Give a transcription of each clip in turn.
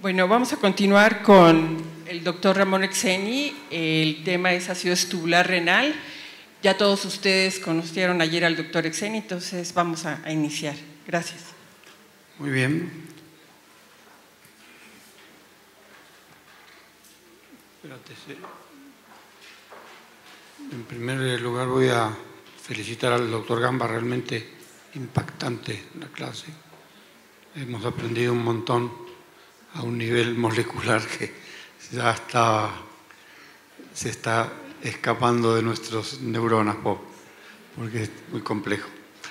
Bueno, vamos a continuar con el doctor Ramón Exeni. El tema es acidosis tubular renal. Ya todos ustedes conocieron ayer al doctor Exeni, entonces vamos a iniciar. Gracias. Muy bien. Espérate. En primer lugar voy a felicitar al doctor Gamba, realmente impactante la clase. Hemos aprendido un montón a un nivel molecular que ya se está escapando de nuestros neuronas, porque es muy complejo.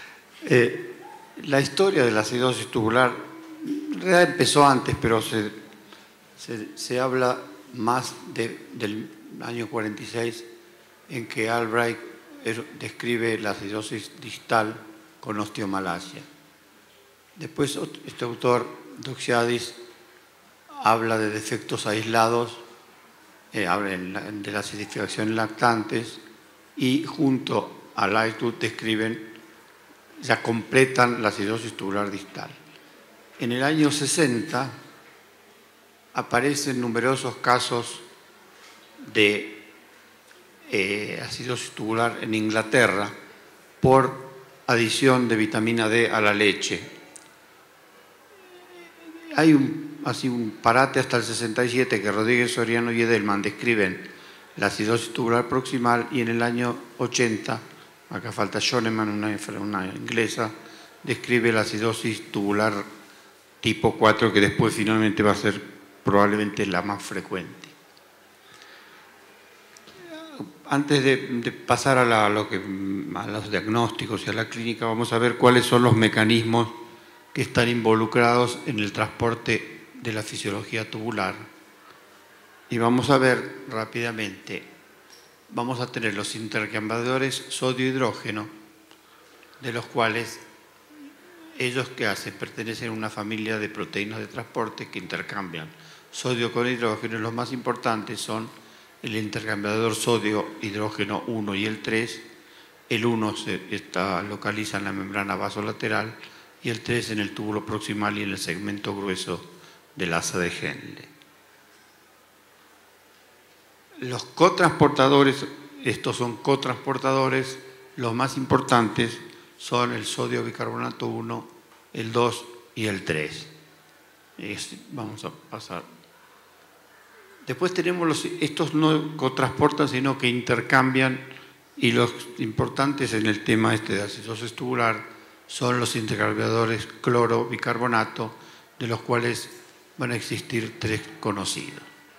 La historia de la acidosis tubular en realidad empezó antes, pero se habla más del año 46, en que Albright describe la acidosis distal con osteomalacia. Después este autor, Doxiadis, habla de defectos aislados, habla de la acidificación en lactantes, y junto a Lightwood describen, ya completan la acidosis tubular distal. En el año 60 aparecen numerosos casos de acidosis tubular en Inglaterra por adición de vitamina D a la leche. Hay un parate hasta el 67 que Rodríguez, Soriano y Edelman describen la acidosis tubular proximal, y en el año 80, acá falta Schoenemann, una inglesa, describe la acidosis tubular tipo 4, que después finalmente va a ser probablemente la más frecuente. Antes de pasar a los diagnósticos y a la clínica, vamos a ver cuáles son los mecanismos que están involucrados en el transporte de la fisiología tubular. Y vamos a ver rápidamente, vamos a tener los intercambiadores sodio-hidrógeno, de los cuales ellos que hacen pertenecen a una familia de proteínas de transporte que intercambian sodio con hidrógeno. Los más importantes son el intercambiador sodio-hidrógeno 1 y el 3. El 1 se localiza en la membrana vasolateral y el 3 en el túbulo proximal y en el segmento grueso del asa de Henle. Los cotransportadores, estos son cotransportadores, los más importantes son el sodio bicarbonato 1, el 2 y el 3. Vamos a pasar. Después tenemos estos no cotransportan, sino que intercambian, y los importantes en el tema de acidosis tubular son los intercambiadores cloro-bicarbonato, de los cuales van a existir 3 conocidos.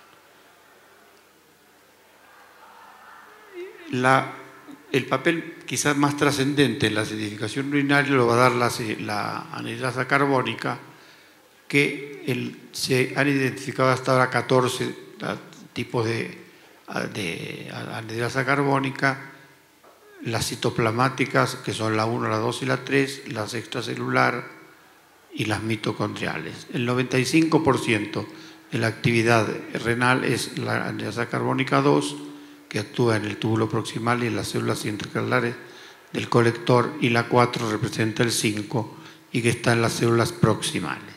El papel quizás más trascendente en la acidificación urinaria lo va a dar la anhidrasa carbónica, que se han identificado hasta ahora 14 tipos de anhidrasa carbónica: las citoplasmáticas, que son la 1, la 2 y la 3, las extracelular y las mitocondriales. El 95% de la actividad renal es la anhidrasa carbónica 2, que actúa en el túbulo proximal y en las células intercalares del colector, y la 4 representa el 5 y que está en las células proximales.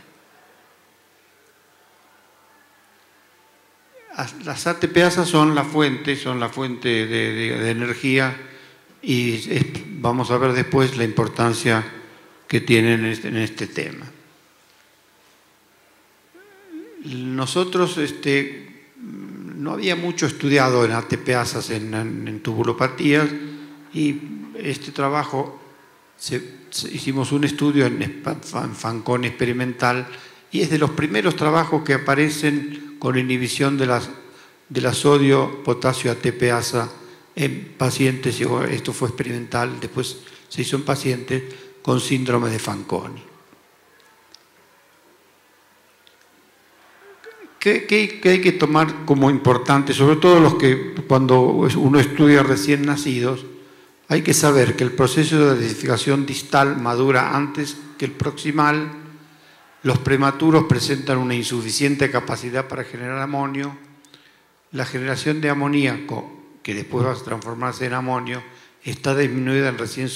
Las ATPasas son la fuente de energía, y vamos a ver después la importancia que tienen en este tema. Nosotros no había mucho estudiado en ATPasas en tubulopatías, y este trabajo hicimos un estudio en Fanconi experimental, y es de los primeros trabajos que aparecen con inhibición de la sodio-potasio ATPasa en pacientes. Esto fue experimental, después se hizo en pacientes con síndrome de Fanconi. ¿Qué hay que tomar como importante? Sobre todo los que cuando uno estudia recién nacidos, hay que saber que el proceso de acidificación distal madura antes que el proximal. Los prematuros presentan una insuficiente capacidad para generar amonio. La generación de amoníaco, que después va a transformarse en amonio, está disminuida en recién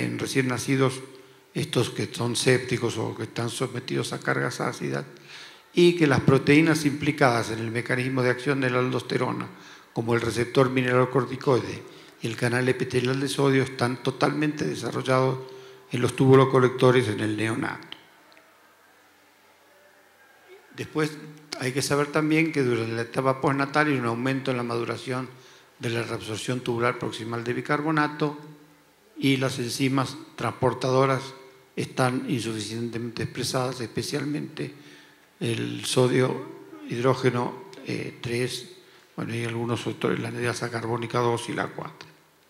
nacidos, estos que son sépticos o que están sometidos a cargas ácidas, y que las proteínas implicadas en el mecanismo de acción de la aldosterona, como el receptor mineralocorticoide y el canal epitelial de sodio, están totalmente desarrollados en los túbulos colectores en el neonato. Después hay que saber también que durante la etapa postnatal hay un aumento en la maduración de la reabsorción tubular proximal de bicarbonato y las enzimas transportadoras están insuficientemente expresadas, especialmente el sodio hidrógeno 3, bueno, y algunos otros, la anidasa carbónica 2 y la 4.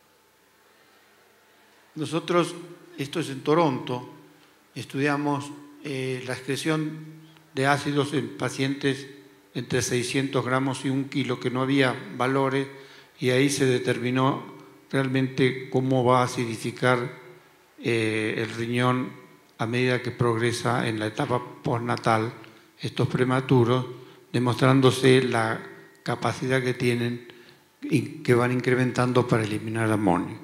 Nosotros, esto es en Toronto, estudiamos la excreción de ácidos en pacientes entre 600 gramos y 1 kilo, que no había valores, y ahí se determinó realmente cómo va a acidificar el riñón a medida que progresa en la etapa postnatal estos prematuros, demostrándose la capacidad que tienen y que van incrementando para eliminar amonio.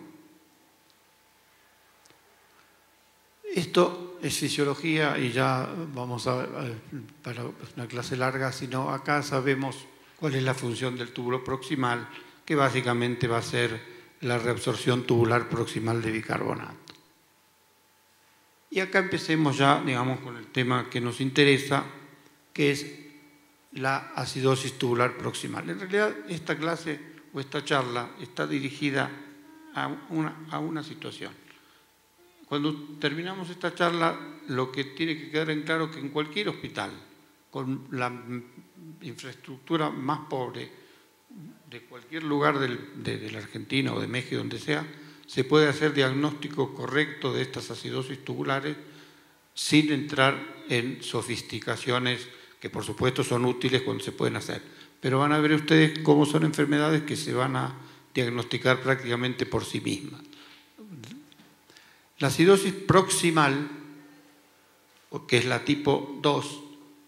Esto es fisiología y ya vamos para una clase larga, sino acá sabemos cuál es la función del túbulo proximal, que básicamente va a ser la reabsorción tubular proximal de bicarbonato. Y acá empecemos ya, digamos, con el tema que nos interesa, que es la acidosis tubular proximal. En realidad, esta clase o esta charla está dirigida a una situación. Cuando terminamos esta charla, lo que tiene que quedar en claro es que en cualquier hospital, con la infraestructura más pobre de cualquier lugar de la Argentina o de México, donde sea, se puede hacer diagnóstico correcto de estas acidosis tubulares sin entrar en sofisticaciones que por supuesto son útiles cuando se pueden hacer. Pero van a ver ustedes cómo son enfermedades que se van a diagnosticar prácticamente por sí mismas. La acidosis proximal, que es la tipo 2,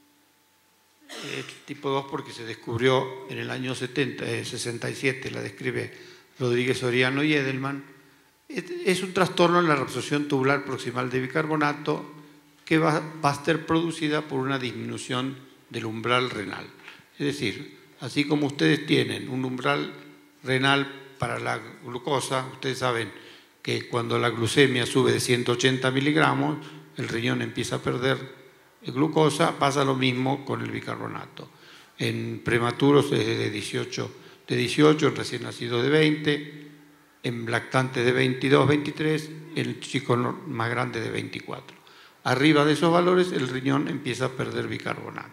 tipo 2 porque se descubrió en el año 67, la describe Rodríguez Soriano y Edelman, es un trastorno en la reabsorción tubular proximal de bicarbonato que va a ser producida por una disminución del umbral renal. Es decir, así como ustedes tienen un umbral renal para la glucosa, ustedes saben que cuando la glucemia sube de 180 miligramos, el riñón empieza a perder glucosa, pasa lo mismo con el bicarbonato. En prematuros es de 18, en recién nacidos de 20, en lactantes de 22, 23, en chicos más grandes de 24. Arriba de esos valores el riñón empieza a perder bicarbonato.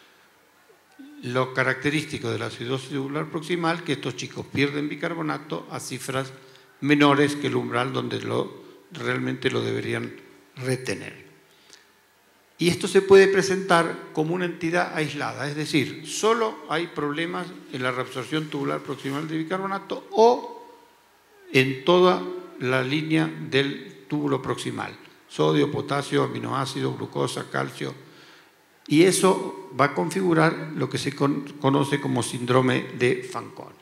Lo característico de la acidosis tubular proximal es que estos chicos pierden bicarbonato a cifras menores que el umbral donde realmente lo deberían retener. Y esto se puede presentar como una entidad aislada, es decir, solo hay problemas en la reabsorción tubular proximal de bicarbonato o en toda la línea del túbulo proximal, sodio, potasio, aminoácidos, glucosa, calcio, y eso va a configurar lo que se conoce como síndrome de Fanconi.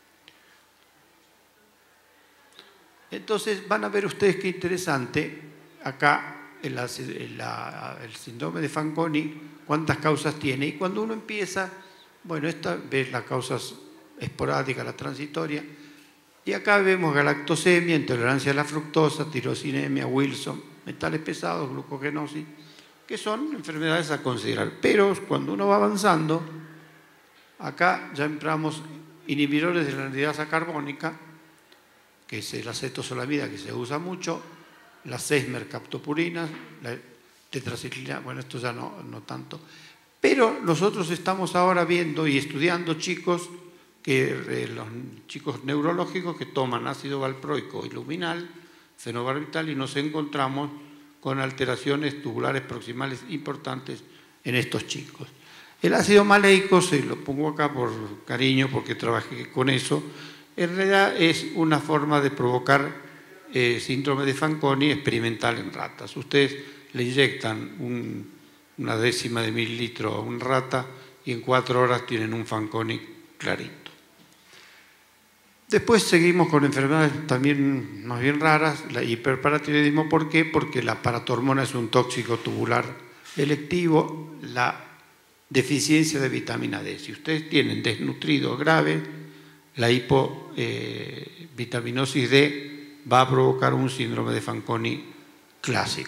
Entonces van a ver ustedes qué interesante acá el síndrome de Fanconi, cuántas causas tiene, y cuando uno empieza, bueno, esta ves las causas esporádicas, la transitoria, y acá vemos galactosemia, intolerancia a la fructosa, tirosinemia, Wilson, metales pesados, glucogenosis, que son enfermedades a considerar. Pero cuando uno va avanzando, acá ya entramos inhibidores de la anidasa carbónica, que es la acetosolamida que se usa mucho, las 6 mercaptopurinas, la tetraciclina, bueno, esto ya no tanto. Pero nosotros estamos ahora viendo y estudiando chicos, los chicos neurológicos que toman ácido valproico y luminal, fenobarbital, y nos encontramos con alteraciones tubulares proximales importantes en estos chicos. El ácido maleico, se lo pongo acá por cariño porque trabajé con eso, en realidad es una forma de provocar síndrome de Fanconi experimental en ratas. Ustedes le inyectan una décima de mililitro a una rata y en 4 horas tienen un Fanconi clarito. Después seguimos con enfermedades también más bien raras, la hiperparatiroidismo. ¿Por qué? Porque la paratormona es un tóxico tubular electivo, la deficiencia de vitamina D. Si ustedes tienen desnutrido grave, la hipovitaminosis D va a provocar un síndrome de Fanconi clásico.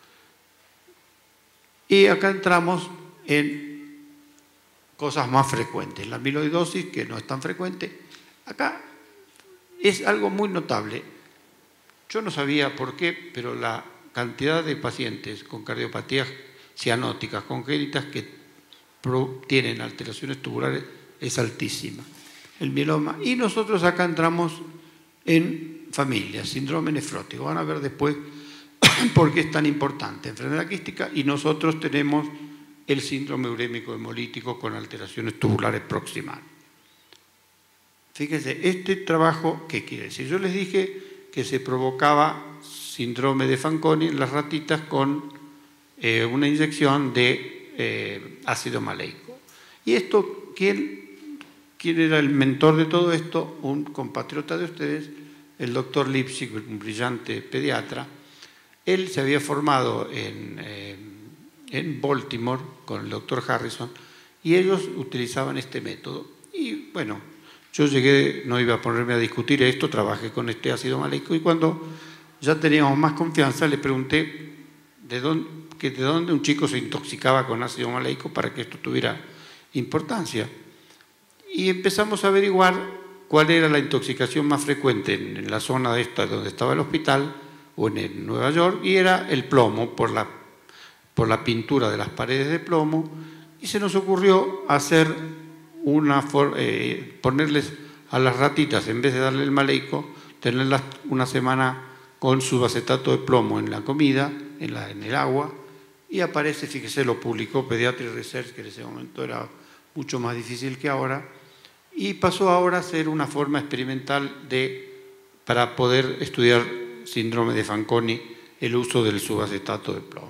Y acá entramos en cosas más frecuentes. La amiloidosis, que no es tan frecuente, acá es algo muy notable. Yo no sabía por qué, pero la cantidad de pacientes con cardiopatías cianóticas congénitas que tienen alteraciones tubulares es altísima. El mieloma. Y nosotros acá entramos en familias, síndrome nefrótico. Van a ver después por qué es tan importante. Enfermedad quística, y nosotros tenemos el síndrome urémico hemolítico con alteraciones tubulares proximales. Fíjense, este trabajo, ¿qué quiere decir? Yo les dije que se provocaba síndrome de Fanconi en las ratitas con una inyección de ácido maleico. Y esto, ¿quién era el mentor de todo esto? Un compatriota de ustedes, el doctor Lipsig, un brillante pediatra. Él se había formado en Baltimore con el doctor Harrison y ellos utilizaban este método. Y bueno, yo llegué, no iba a ponerme a discutir esto, trabajé con este ácido maleico y cuando ya teníamos más confianza le pregunté de dónde un chico se intoxicaba con ácido maleico para que esto tuviera importancia. Y empezamos a averiguar cuál era la intoxicación más frecuente en la zona esta donde estaba el hospital o en Nueva York, y era el plomo por la pintura de las paredes de plomo, y se nos ocurrió hacer ponerles a las ratitas, en vez de darle el maleico, tenerlas una semana con subacetato de plomo en la comida, en el agua, y aparece, fíjese, lo publicó Pediatric Research, que en ese momento era mucho más difícil que ahora, y pasó ahora a ser una forma experimental para poder estudiar síndrome de Fanconi, el uso del subacetato de plomo.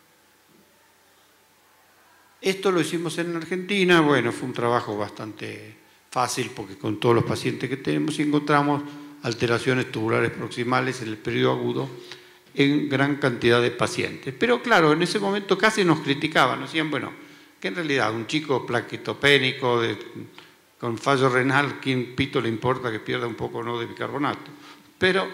Esto lo hicimos en Argentina. Bueno, fue un trabajo bastante fácil porque con todos los pacientes que tenemos encontramos alteraciones tubulares proximales en el periodo agudo en gran cantidad de pacientes. Pero claro, en ese momento casi nos criticaban, nos decían, bueno, que en realidad un chico plaquetopénico con fallo renal, ¿quién pito le importa que pierda un poco o no de bicarbonato? Pero,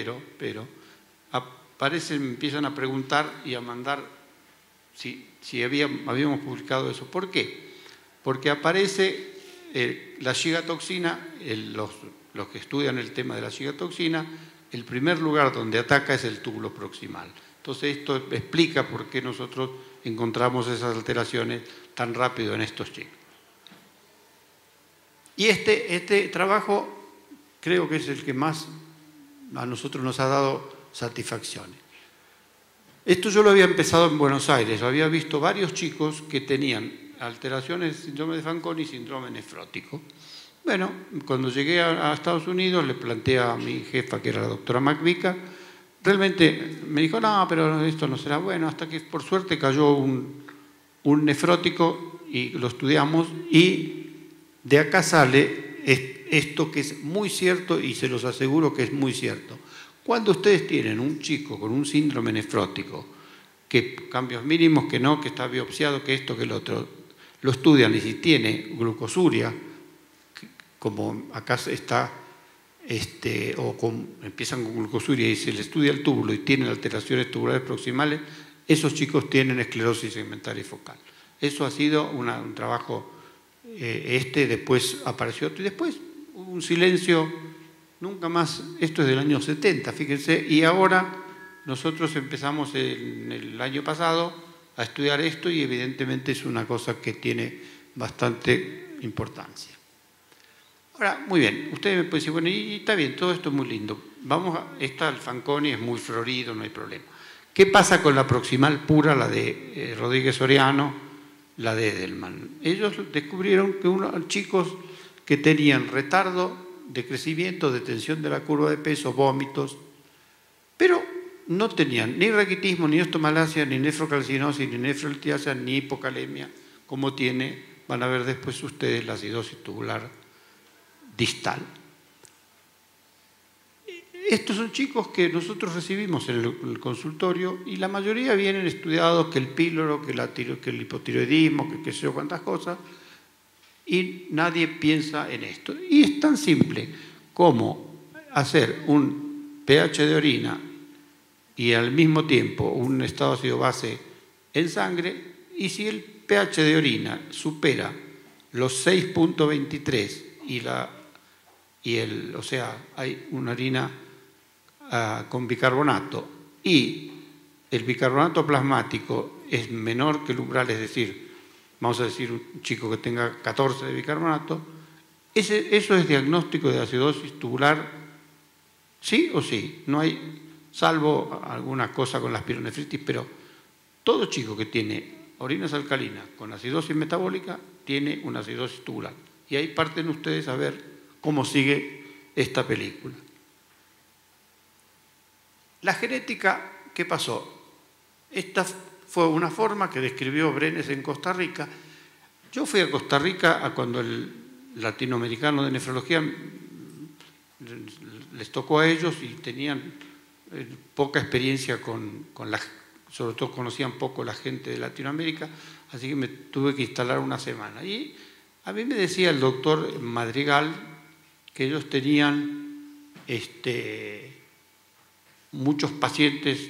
empiezan a preguntar y a mandar si habíamos publicado eso. ¿Por qué? Porque aparece la gigatoxina, los que estudian el tema de la gigatoxina, el primer lugar donde ataca es el túbulo proximal. Entonces esto explica por qué nosotros encontramos esas alteraciones tan rápido en estos chicos. Y este trabajo creo que es el que más a nosotros nos ha dado satisfacciones. Esto yo lo había empezado en Buenos Aires, había visto varios chicos que tenían alteraciones de síndrome de Fanconi y síndrome nefrótico. Bueno, cuando llegué a Estados Unidos le planteé a mi jefa, que era la doctora McVicar, realmente me dijo, no, pero esto no será bueno, hasta que por suerte cayó un nefrótico y lo estudiamos, y de acá sale esto que es muy cierto, y se los aseguro que es muy cierto. Cuando ustedes tienen un chico con un síndrome nefrótico, que cambios mínimos, que no, que está biopsiado, que esto, que el otro, lo estudian, y si tiene glucosuria, como acá está, empiezan con glucosuria y se le estudia el túbulo y tienen alteraciones tubulares proximales, esos chicos tienen esclerosis segmentaria y focal. Eso ha sido un trabajo, después apareció otro, y después hubo un silencio, nunca más. Esto es del año 70, fíjense, y ahora nosotros empezamos en el año pasado a estudiar esto, y evidentemente es una cosa que tiene bastante importancia. Ahora, muy bien, ustedes me pueden decir, bueno, y está bien, todo esto es muy lindo. El Fanconi es muy florido, no hay problema. ¿Qué pasa con la proximal pura, la de Rodríguez Soriano, la de Edelman? Ellos descubrieron que chicos que tenían retardo de crecimiento, de tensión de la curva de peso, vómitos, pero no tenían ni raquitismo, ni osteomalacia, ni nefrocalcinosis, ni nefrolitiasia, ni hipocalemia, como van a ver después ustedes, la acidosis tubular distal. estos son chicos que nosotros recibimos en el consultorio y la mayoría vienen estudiados que el píloro, que el hipotiroidismo, que qué sé yo cuántas cosas, y nadie piensa en esto. Y es tan simple como hacer un pH de orina y al mismo tiempo un estado ácido base en sangre, y si el pH de orina supera los 6.23 o sea, hay una orina con bicarbonato y el bicarbonato plasmático es menor que el umbral, es decir, vamos a decir un chico que tenga 14 de bicarbonato, eso es diagnóstico de acidosis tubular, sí o sí, no hay, salvo alguna cosa con la espironefritis, pero todo chico que tiene orinas alcalinas con acidosis metabólica tiene una acidosis tubular. Y ahí parten ustedes a ver cómo sigue esta película. La genética, ¿qué pasó? Esta fue una forma que describió Brenes en Costa Rica. Yo fui a Costa Rica cuando el latinoamericano de nefrología les tocó a ellos y tenían poca experiencia sobre todo conocían poco la gente de Latinoamérica, así que me tuve que instalar una semana. Y a mí me decía el doctor Madrigal que ellos tenían muchos pacientes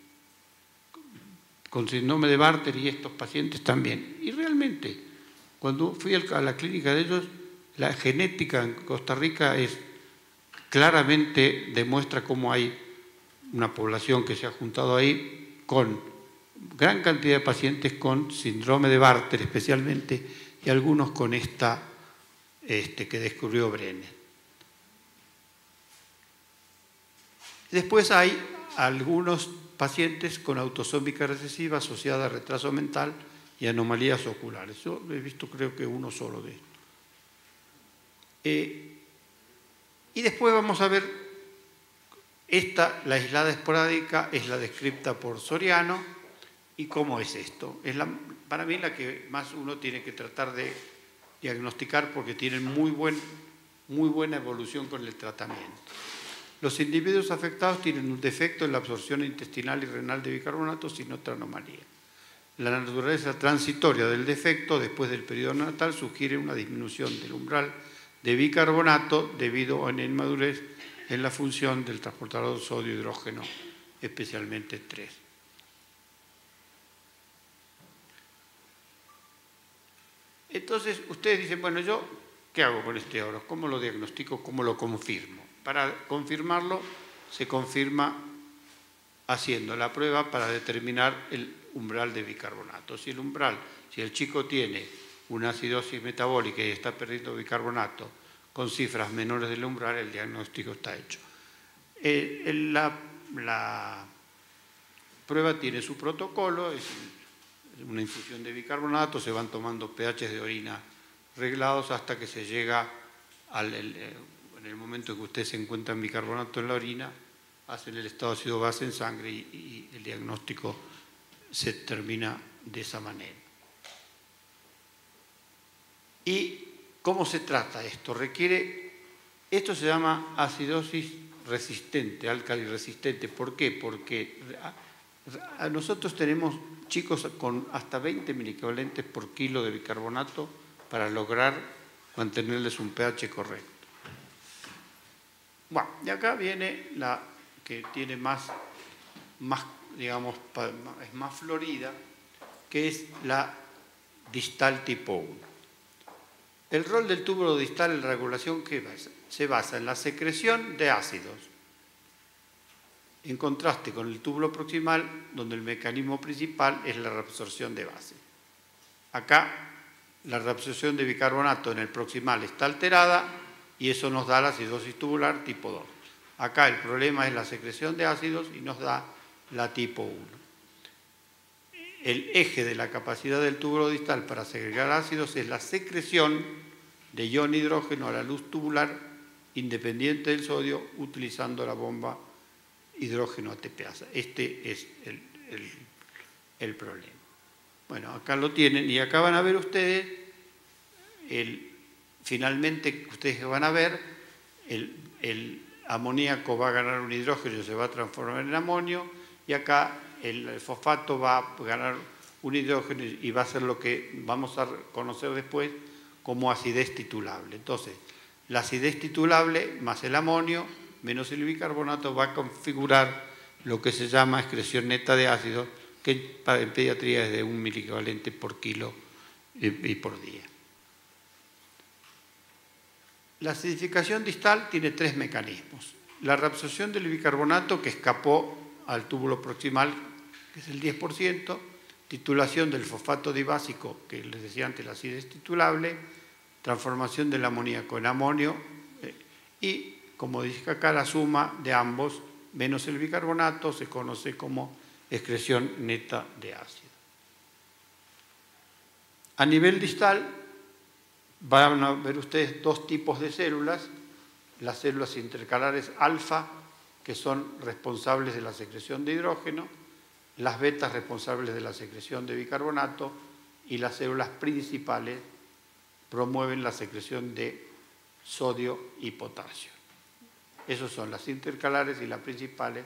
con síndrome de Bartter y estos pacientes también. Y realmente, cuando fui a la clínica de ellos, la genética en Costa Rica claramente demuestra cómo hay una población que se ha juntado ahí con gran cantidad de pacientes con síndrome de Bartter especialmente y algunos con esta que descubrió Brenes. Después hay algunos pacientes con autosómica recesiva asociada a retraso mental y anomalías oculares. Yo he visto creo que uno solo de estos. Y después vamos a ver la aislada esporádica, es la descripta por Soriano. ¿Y cómo es esto? Es para mí la que más uno tiene que tratar de diagnosticar porque tienen muy buena evolución con el tratamiento. Los individuos afectados tienen un defecto en la absorción intestinal y renal de bicarbonato sin otra anomalía. La naturaleza transitoria del defecto después del periodo natal sugiere una disminución del umbral de bicarbonato debido a una inmadurez en la función del transportador sodio-hidrógeno, especialmente 3. Entonces, ustedes dicen, bueno, ¿yo qué hago con este oro? ¿Cómo lo diagnostico? ¿Cómo lo confirmo? Para confirmarlo, se confirma haciendo la prueba para determinar el umbral de bicarbonato. Si el chico tiene una acidosis metabólica y está perdiendo bicarbonato con cifras menores del umbral, el diagnóstico está hecho. La prueba tiene su protocolo, es una infusión de bicarbonato, se van tomando pH de orina reglados hasta que se llega en el momento que usted se encuentra en bicarbonato en la orina, hacen el estado ácido base en sangre y el diagnóstico se termina de esa manera. ¿Y cómo se trata esto? Esto se llama acidosis resistente, álcali resistente. ¿Por qué? Porque nosotros tenemos chicos con hasta 20 miliequivalentes por kilo de bicarbonato para lograr mantenerles un pH correcto. Bueno, y acá viene la que tiene digamos, es más florida, que es la distal tipo 1. El rol del túbulo distal en la regulación se basa en la secreción de ácidos, en contraste con el túbulo proximal, donde el mecanismo principal es la reabsorción de base. Acá la reabsorción de bicarbonato en el proximal está alterada y eso nos da la acidosis tubular tipo 2. Acá el problema es la secreción de ácidos y nos da la tipo 1. El eje de la capacidad del túbulo distal para segregar ácidos es la secreción de ion hidrógeno a la luz tubular independiente del sodio utilizando la bomba hidrógeno ATPasa. Este es el problema. Bueno, acá lo tienen y acá van a ver ustedes, finalmente ustedes van a ver amoníaco va a ganar un hidrógeno y se va a transformar en amonio, y acá el fosfato va a ganar un hidrógeno y va a ser lo que vamos a conocer después como acidez titulable. Entonces, la acidez titulable más el amonio menos el bicarbonato va a configurar lo que se llama excreción neta de ácido, que en pediatría es de 1 miliequivalente por kilo y por día. La acidificación distal tiene 3 mecanismos. La reabsorción del bicarbonato, que escapó al túbulo proximal, que es el 10%, titulación del fosfato dibásico, que les decía antes, la acidez titulable, transformación del amoníaco en amonio y, como dije acá, la suma de ambos menos el bicarbonato se conoce como excreción neta de ácido. A nivel distal van a ver ustedes 2 tipos de células, las células intercalares alfa, que son responsables de la secreción de hidrógeno, las betas responsables de la secreción de bicarbonato, y las células principales promueven la secreción de sodio y potasio. Esos son las intercalares y las principales.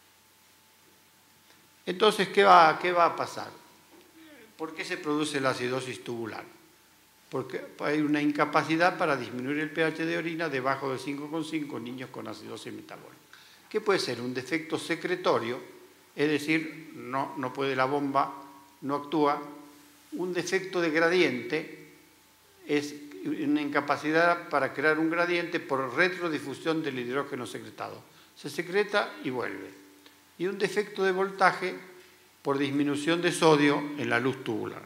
Entonces, ¿qué va a pasar? ¿Por qué se produce la acidosis tubular? Porque hay una incapacidad para disminuir el pH de orina debajo de 5,5 en niños con acidosis metabólica. ¿Qué puede ser? Un defecto secretorio, es decir, no puede la bomba, no actúa. Un defecto de gradiente es una incapacidad para crear un gradiente por retrodifusión del hidrógeno secretado. Se secreta y vuelve. Y un defecto de voltaje por disminución de sodio en la luz tubular.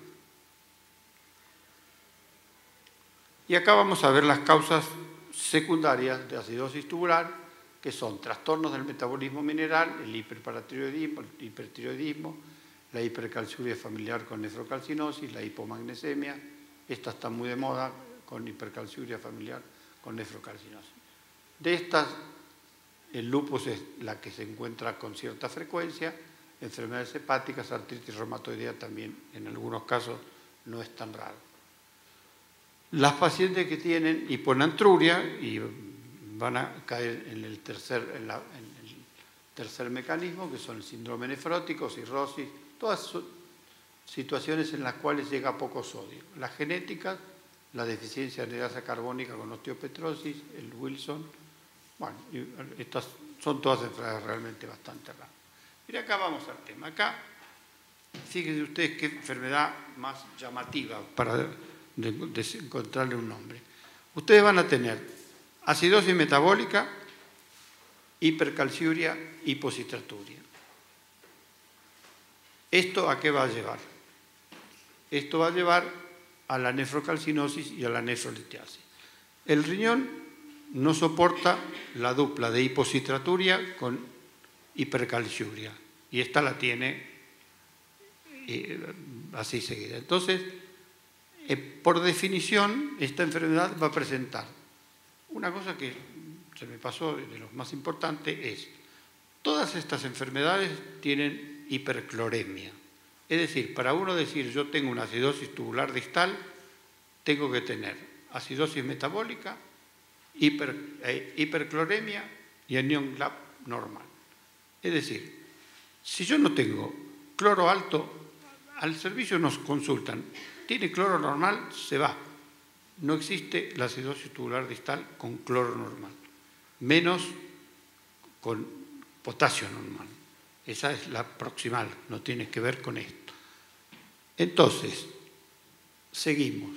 Y acá vamos a ver las causas secundarias de acidosis tubular, que son trastornos del metabolismo mineral, el hiperparatiroidismo, el hipertiroidismo, la hipercalciuria familiar con nefrocalcinosis, la hipomagnesemia. Esta está muy de moda, con hipercalciuria familiar con nefrocalcinosis. De estas, el lupus es la que se encuentra con cierta frecuencia, enfermedades hepáticas, artritis reumatoidea también, en algunos casos no es tan raro. Las pacientes que tienen hiponatruria y van a caer en el tercer mecanismo, que son el síndrome nefrótico, cirrosis, todas son situaciones en las cuales llega poco sodio. Las genéticas, la deficiencia de anhidasa carbónica con osteopetrosis, el Wilson, bueno, estas son todas enfermedades realmente bastante raras. Mira, acá vamos al tema. Acá, fíjense ustedes qué enfermedad más llamativa para encontrarle un nombre. Ustedes van a tener acidosis metabólica, hipercalciuria, hipocitraturia. ¿Esto a qué va a llevar? Esto va a llevar a la nefrocalcinosis y a la nefrolitiasis. El riñón no soporta la dupla de hipocitraturia con hipercalciuria, y esta la tiene así seguida. Entonces, por definición, esta enfermedad va a presentar una cosa que se me pasó de lo más importante, es todas estas enfermedades tienen hipercloremia. Es decir, para uno decir yo tengo una acidosis tubular distal, tengo que tener acidosis metabólica, hipercloremia y anión GLAP normal. Es decir, si yo no tengo cloro alto, al servicio nos consultan, tiene cloro normal, se va. No existe la acidosis tubular distal con cloro normal, menos con potasio normal. Esa es la proximal, no tiene que ver con esto. Entonces, seguimos.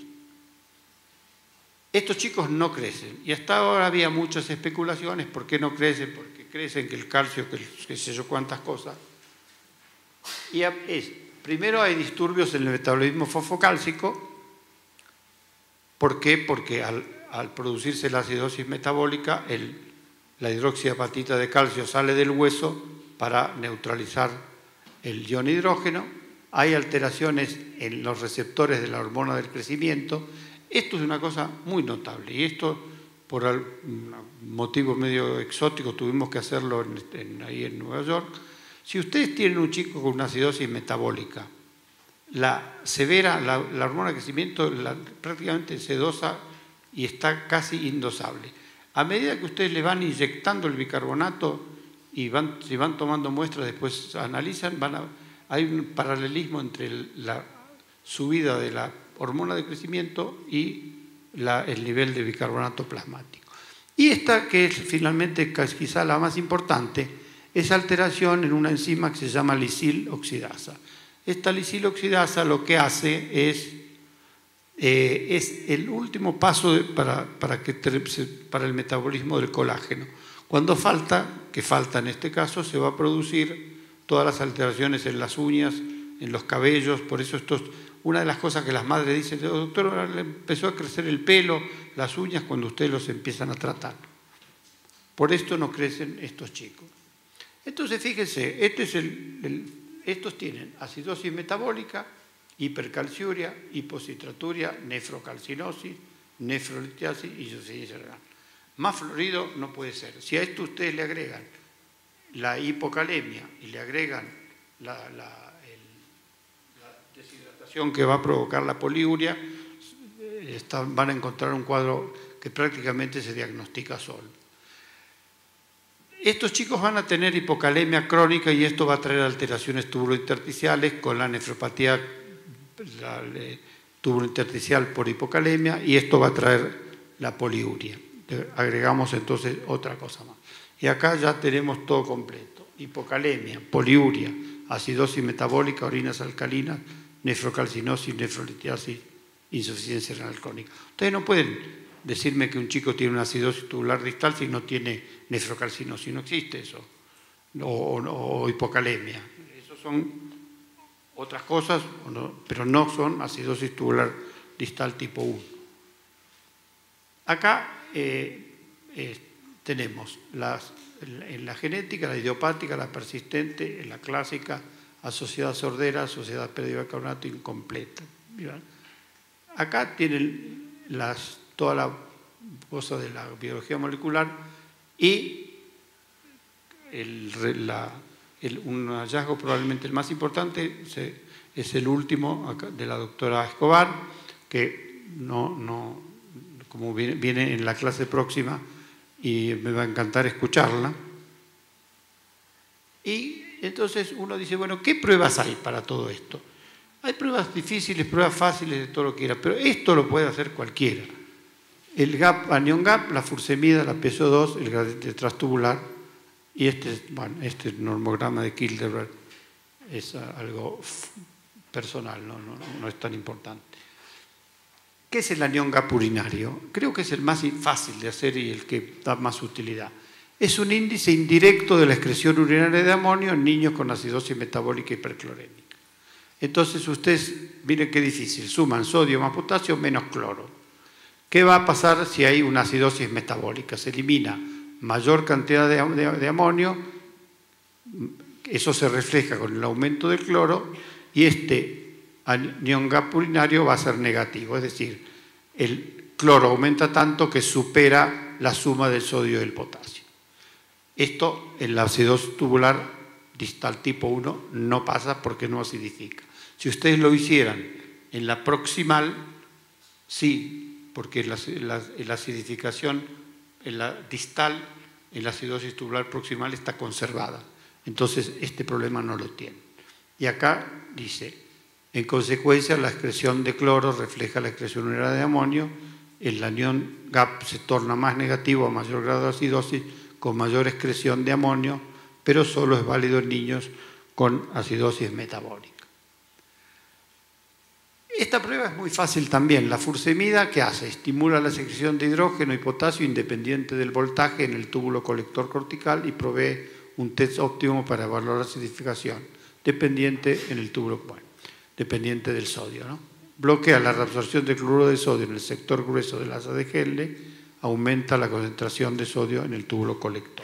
Estos chicos no crecen, y hasta ahora había muchas especulaciones. ¿Por qué no crecen? Porque crecen que el calcio, que sé yo cuántas cosas. Y primero hay disturbios en el metabolismo fosfocálcico. ¿Por qué? Porque al producirse la acidosis metabólica, la hidroxiapatita de calcio sale del hueso para neutralizar el ion hidrógeno. Hay alteraciones en los receptores de la hormona del crecimiento. Esto es una cosa muy notable, y esto, por un motivo medio exótico, tuvimos que hacerlo ahí en Nueva York. Si ustedes tienen un chico con una acidosis metabólica, la hormona de crecimiento prácticamente se dosa y está casi indosable. A medida que ustedes le van inyectando el bicarbonato y si van tomando muestras, después analizan, hay un paralelismo entre la subida de la hormona de crecimiento y el nivel de bicarbonato plasmático. Y esta, que es finalmente quizá la más importante, es alteración en una enzima que se llama lisil-oxidasa. Esta lisil-oxidasa lo que hace es el último paso para el metabolismo del colágeno. Cuando falta, que falta en este caso, se va a producir todas las alteraciones en las uñas, en los cabellos. Por eso esto es una de las cosas que las madres dicen: doctor, le empezó a crecer el pelo, las uñas, cuando ustedes los empiezan a tratar. Por esto no crecen estos chicos. Entonces, fíjense, estos tienen acidosis metabólica, hipercalciuria, hipocitraturia, nefrocalcinosis, nefrolitiasis y insuficiencia renal. Más florido no puede ser. Si a esto ustedes le agregan la hipocalemia y le agregan la deshidratación que va a provocar la poliuria, van a encontrar un cuadro que prácticamente se diagnostica solo. Estos chicos van a tener hipocalemia crónica y esto va a traer alteraciones tubulointersticiales con la nefropatía tubulointersticial por hipocalemia, y esto va a traer la poliuria. Agregamos entonces otra cosa más. Y acá ya tenemos todo completo: hipocalemia, poliuria, acidosis metabólica, orinas alcalinas, nefrocalcinosis, nefrolitiasis, insuficiencia renal crónica. Ustedes no pueden decirme que un chico tiene una acidosis tubular distal si no tiene nefrocalcinosis. No existe eso. O hipocalemia. Eso son otras cosas, pero no son acidosis tubular distal tipo 1. Acá tenemos en la genética, la idiopática, la persistente, en la clásica, asociada sordera, asociada a pérdida de bicarbonato incompleta. Acá tienen toda la cosa de la biología molecular y un hallazgo probablemente el más importante es el último de la doctora Escobar, que como viene en la clase próxima y me va a encantar escucharla. Y entonces uno dice, bueno, ¿qué pruebas hay para todo esto? Hay pruebas difíciles, pruebas fáciles, de todo lo que quiera, pero esto lo puede hacer cualquiera. El GAP, anion GAP, la fursemida, la PSO2, el gradiente transtubular, y este normograma de Kildeberg es algo personal, no es tan importante. ¿Qué es el anion GAP urinario? Creo que es el más fácil de hacer y el que da más utilidad. Es un índice indirecto de la excreción urinaria de amonio en niños con acidosis metabólica hiperclorémica. Entonces ustedes, miren qué difícil, suman sodio más potasio menos cloro. ¿Qué va a pasar si hay una acidosis metabólica? Se elimina mayor cantidad de amonio, eso se refleja con el aumento del cloro, y este anion GAP urinario va a ser negativo, es decir, el cloro aumenta tanto que supera la suma del sodio y del potasio. Esto en la acidosis tubular distal tipo 1 no pasa porque no acidifica. Si ustedes lo hicieran en la proximal, sí, porque la acidificación en la distal, en la acidosis tubular proximal está conservada. Entonces este problema no lo tiene. Y acá dice, en consecuencia la excreción de cloro refleja la excreción urinaria de amonio, el anion GAP se torna más negativo a mayor grado de acidosis, con mayor excreción de amonio, pero solo es válido en niños con acidosis metabólica. Esta prueba es muy fácil también. La fursemida, ¿qué hace? Estimula la secreción de hidrógeno y potasio independiente del voltaje en el túbulo colector cortical y provee un test óptimo para evaluar la acidificación, dependiente en el túbulo, dependiente del sodio, ¿no? Bloquea la reabsorción de cloruro de sodio en el sector grueso del asa de Henle, aumenta la concentración de sodio en el túbulo colector.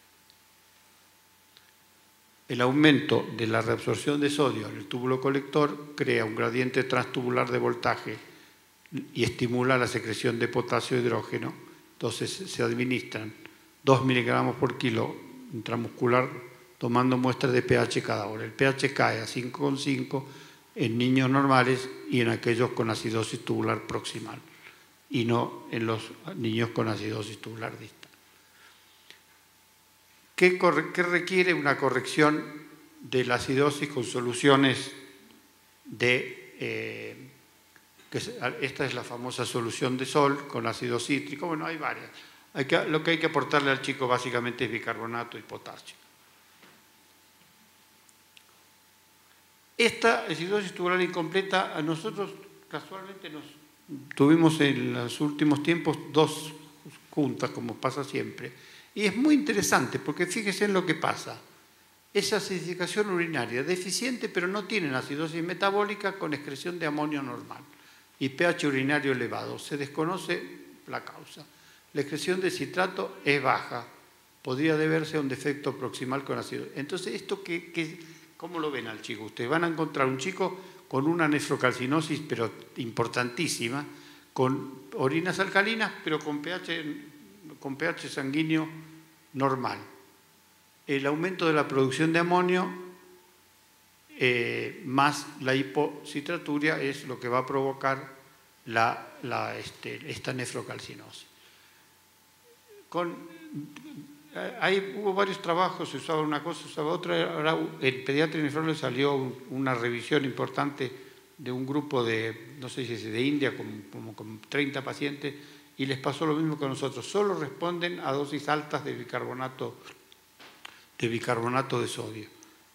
El aumento de la reabsorción de sodio en el túbulo colector crea un gradiente transtubular de voltaje y estimula la secreción de potasio e hidrógeno. Entonces se administran 2 miligramos por kilo intramuscular tomando muestras de pH cada hora. El pH cae a 5,5 en niños normales y en aquellos con acidosis tubular proximal. y no en los niños con acidosis tubular distal. ¿Qué requiere una corrección de la acidosis con soluciones de... esta es la famosa solución de sol con ácido cítrico? Bueno, hay varias. Lo que hay que aportarle al chico básicamente es bicarbonato y potasio. Esta acidosis tubular incompleta, a nosotros casualmente tuvimos en los últimos tiempos 2 juntas, como pasa siempre, y es muy interesante porque fíjese en lo que pasa. Esa acidificación urinaria deficiente, pero no tienen acidosis metabólica con excreción de amonio normal y pH urinario elevado. Se desconoce la causa. La excreción de citrato es baja. Podría deberse a un defecto proximal con ácido. Entonces, ¿esto cómo lo ven al chico? Ustedes van a encontrar un chico con una nefrocalcinosis, pero importantísima, con orinas alcalinas, pero con pH sanguíneo normal. El aumento de la producción de amonio más la hipocitraturia es lo que va a provocar esta nefrocalcinosis. Hubo varios trabajos, se usaba una cosa, se usaba otra. Ahora en pediatría y nefrología salió una revisión importante de un grupo de, no sé si es de India, como con 30 pacientes, y les pasó lo mismo que a nosotros. Solo responden a dosis altas de bicarbonato de sodio.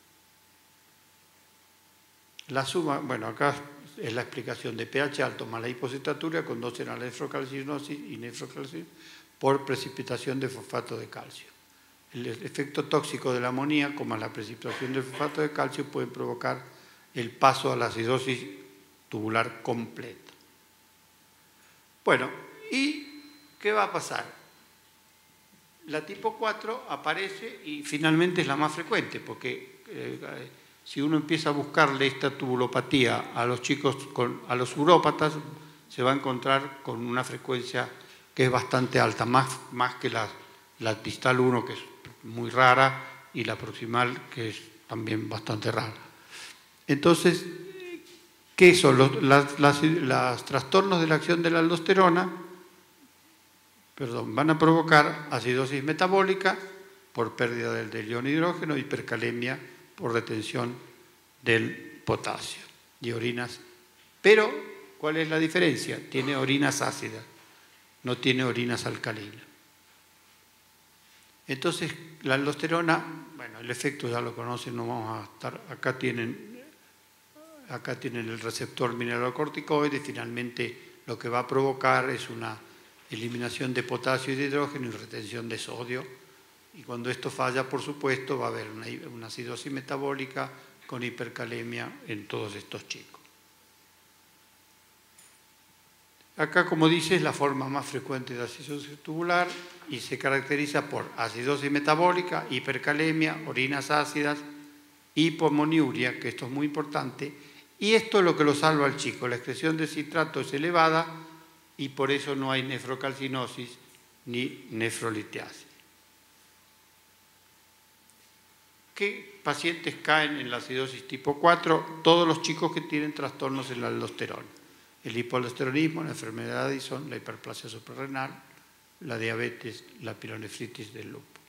La suma, bueno, acá es la explicación de pH alto más la hipocitraturia conducen a la nefrocalcinosis y nefrocalcinosis por precipitación de fosfato de calcio. El efecto tóxico del amoníaco más la precipitación del fosfato de calcio pueden provocar el paso a la acidosis tubular completa. Bueno, ¿y qué va a pasar? La tipo 4 aparece y finalmente es la más frecuente, porque si uno empieza a buscarle esta tubulopatía a los chicos, a los urópatas, se va a encontrar con una frecuencia que es bastante alta, más que la distal 1, que es muy rara, y la proximal, que es también bastante rara. Entonces, ¿qué son los trastornos de la acción de la aldosterona? Van a provocar acidosis metabólica por pérdida del ion hidrógeno, hipercalemia por retención del potasio y orinas. Pero, ¿cuál es la diferencia? Tiene orinas ácidas, no tiene orinas alcalinas. Entonces, la aldosterona, bueno, el efecto ya lo conocen, no vamos a estar, acá tienen el receptor mineralocorticoide, finalmente lo que va a provocar es una eliminación de potasio y de hidrógeno y retención de sodio. Y cuando esto falla, por supuesto, va a haber una acidosis metabólica con hipercalemia en todos estos chicos. Acá, como dice, es la forma más frecuente de acidosis tubular y se caracteriza por acidosis metabólica, hipercalemia, orinas ácidas, hipomoniuria, que esto es muy importante, y esto es lo que lo salva al chico. La excreción de citrato es elevada y por eso no hay nefrocalcinosis ni nefrolitiasis. ¿Qué pacientes caen en la acidosis tipo 4? Todos los chicos que tienen trastornos en la aldosterona. El hipoaldosteronismo, la enfermedad de Addison, la hiperplasia suprarrenal, la diabetes, la pielonefritis del lupus.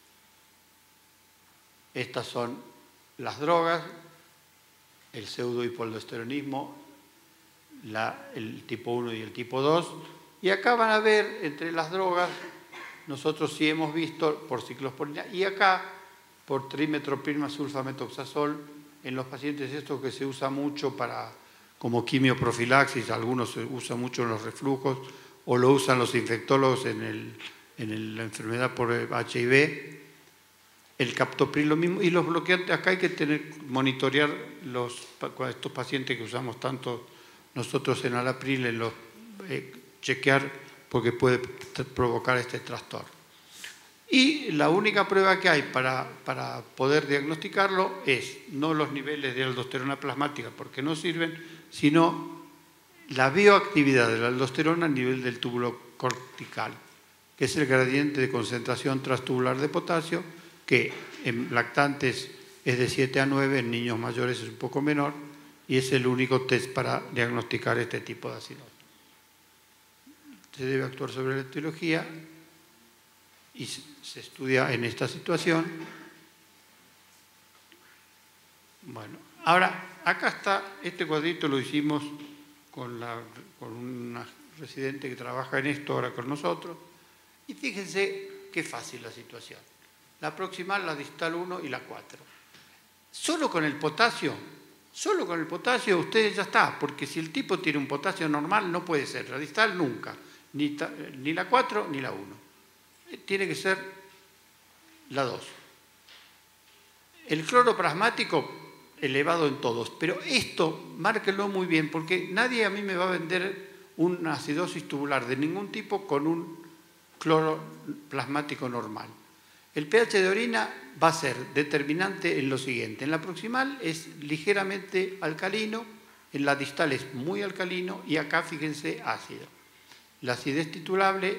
Estas son las drogas, el pseudohipoaldosteronismo, el tipo 1 y el tipo 2. Y acá van a ver, entre las drogas, nosotros sí hemos visto por ciclosporina, y acá por trimetoprim sulfametoxazol, en los pacientes estos que se usa mucho como quimioprofilaxis, algunos se usa mucho en los reflujos, o lo usan los infectólogos en la enfermedad por HIV, el captopril lo mismo, y los bloqueantes, acá hay que monitorear estos pacientes que usamos tanto nosotros en Alapril, chequear porque puede provocar este trastorno. Y la única prueba que hay para poder diagnosticarlo es no los niveles de aldosterona plasmática, porque no sirven, sino la bioactividad de la aldosterona a nivel del túbulo cortical, que es el gradiente de concentración transtubular de potasio, que en lactantes es de 7 a 9, en niños mayores es un poco menor, y es el único test para diagnosticar este tipo de acidosis. se debe actuar sobre la etiología y se estudia en esta situación. Bueno, ahora, acá está, este cuadrito lo hicimos con una residente que trabaja en esto ahora con nosotros, y fíjense qué fácil la situación. La proximal, la distal 1 y la 4. Solo con el potasio ustedes ya está, porque si el tipo tiene un potasio normal no puede ser la distal nunca, ni la 4 ni la 1. Tiene que ser la 2. El cloro plasmático elevado en todos, pero esto márquenlo muy bien, porque nadie a mí me va a vender una acidosis tubular de ningún tipo con un cloro plasmático normal. El pH de orina va a ser determinante en lo siguiente. En la proximal es ligeramente alcalino, en la distal es muy alcalino y acá, fíjense, ácido. La acidez titulable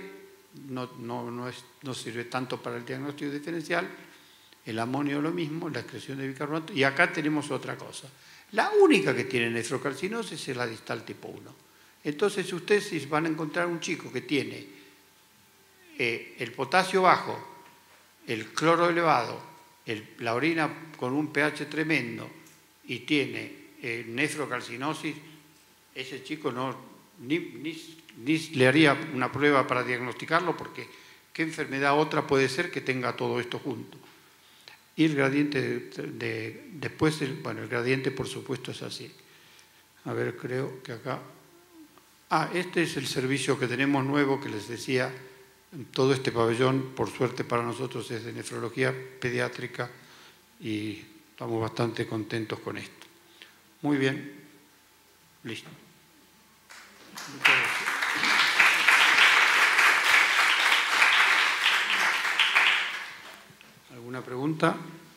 no sirve tanto para el diagnóstico diferencial, el amonio lo mismo, la excreción de bicarbonato, y acá tenemos otra cosa. La única que tiene nefrocalcinosis es la distal tipo 1. Entonces ustedes van a encontrar un chico que tiene el potasio bajo, el cloro elevado, la orina con un pH tremendo y tiene nefrocalcinosis, ese chico ni le haría una prueba para diagnosticarlo, porque ¿qué enfermedad otra puede ser que tenga todo esto junto? Y el gradiente después, el gradiente por supuesto es así. A ver, creo que acá... este es el servicio que tenemos nuevo, que les decía. Todo este pabellón, por suerte para nosotros, es de nefrología pediátrica y estamos bastante contentos con esto. Muy bien. Listo. Muchas gracias. ¿Alguna pregunta?